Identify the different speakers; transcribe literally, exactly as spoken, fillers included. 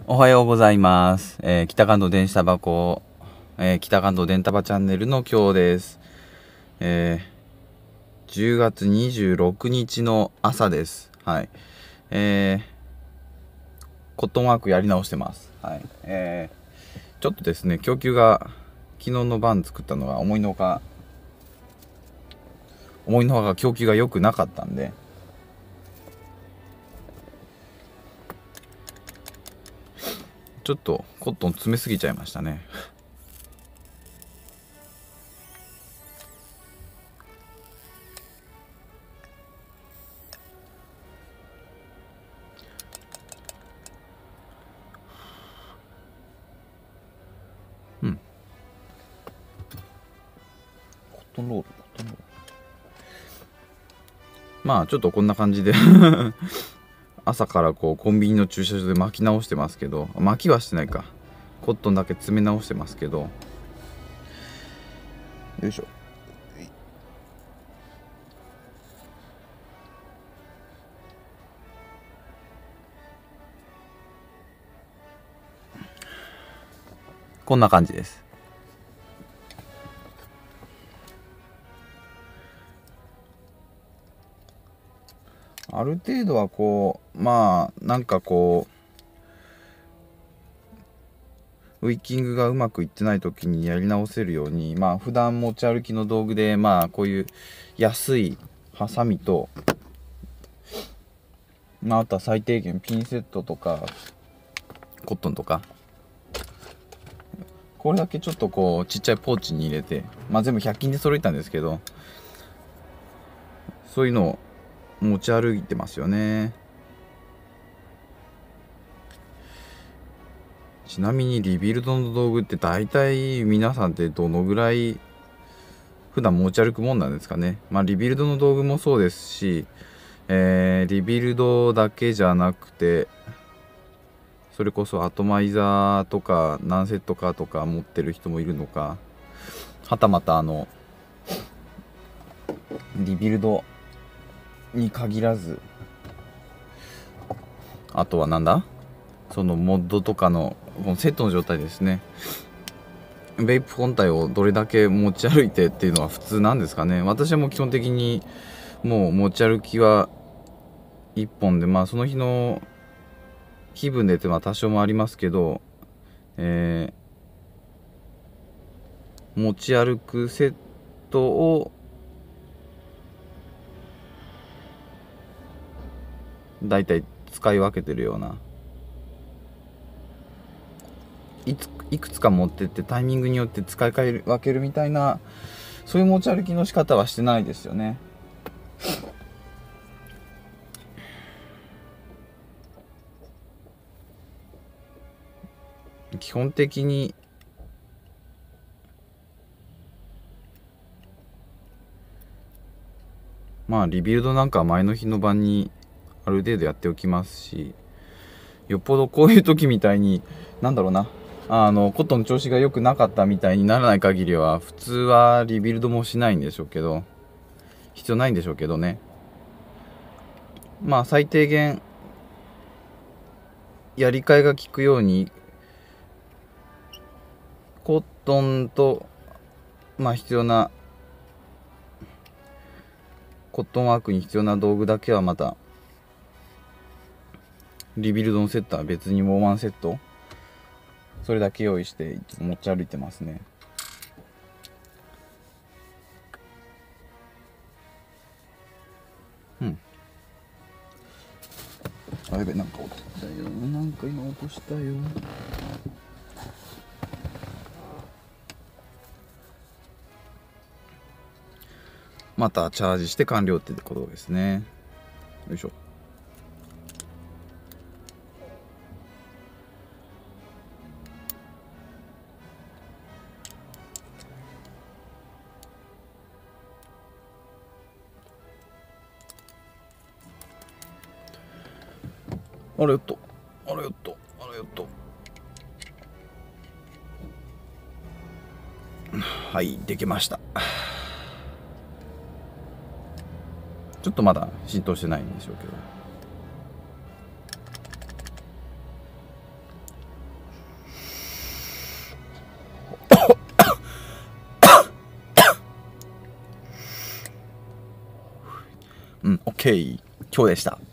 Speaker 1: おはようございます。えー、北関東電子タバコ、えー、北関東電タバチャンネルの今日です。えー、じゅうがつにじゅうろくにちの朝です。はい。えー、コットンワークやり直してます。はい。えー、ちょっとですね、供給が昨日の晩作ったのが思いのほか、思いのほか供給が良くなかったんで、ちょっとコットン詰めすぎちゃいましたね。うん。コットンロール、コットンロール。まあちょっとこんな感じで朝からこうコンビニの駐車場で巻き直してますけど、巻きはしてないか、コットンだけ詰め直してますけど、よいしょ。こんな感じです。ある程度はこうまあなんかこうウィッキングがうまくいってない時にやり直せるように、まあ普段持ち歩きの道具で、まあこういう安いハサミと、まああとは最低限ピンセットとかコットンとか、これだけちょっとこうちっちゃいポーチに入れて、まあ全部ひゃく均で揃えたんですけど、そういうのを持ち歩いてますよね。ちなみにリビルドの道具って大体皆さんってどのぐらい普段持ち歩くもんなんですかね。まあリビルドの道具もそうですし、えー、リビルドだけじゃなくて、それこそアトマイザーとか何セットかとか持ってる人もいるのか、はたまたあのリビルドに限らず、あとはなんだそのモッドとかのこのセットの状態ですね。ベイプ本体をどれだけ持ち歩いてっていうのは普通なんですかね。私はもう基本的にもう持ち歩きはいっぽんで、まあその日の気分でってまあ多少もありますけど、えー、持ち歩くセットをだいたい使い分けてるような、いついくつか持ってってタイミングによって使い分けるみたいな、そういう持ち歩きの仕方はしてないですよね。基本的にまあリビルドなんかは前の日の晩にある程度やっておきますし、よっぽどこういう時みたいになんだろうな、あのコットンの調子が良くなかったみたいにならない限りは普通はリビルドもしないんでしょうけど、必要ないんでしょうけどね。まあ最低限やり替えが効くようにコットンとまあ必要なコットンワークに必要な道具だけはまたリビルドのセットは別にもうワンセットそれだけ用意していつも持ち歩いてますね。うん。あ、やべ、なんか落としたよ。なんか今落としたよ。またチャージして完了ってことですね。よいしょ。あれよっと、あれよっと、あれよっと。はい、できました。ちょっとまだ浸透してないんでしょうけど。 うん、オッケー。今日でした。